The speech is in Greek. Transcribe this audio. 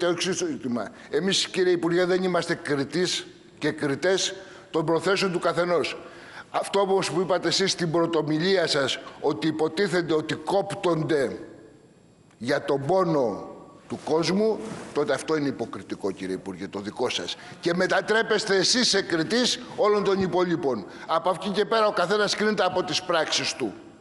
το εξής ζήτημα. Εμείς, κύριε Υπουργέ, δεν είμαστε κριτής και κριτές των προθέσεων του καθενός. Αυτό όμως που είπατε εσείς στην πρωτομιλία σας, ότι υποτίθεται ότι κόπτονται για τον πόνο του κόσμου, τότε αυτό είναι υποκριτικό, κύριε Υπουργέ, το δικό σας. Και μετατρέπεστε εσείς σε κριτής όλων των υπολείπων. Από εκεί και πέρα ο καθένας κρίνεται από τις πράξεις του.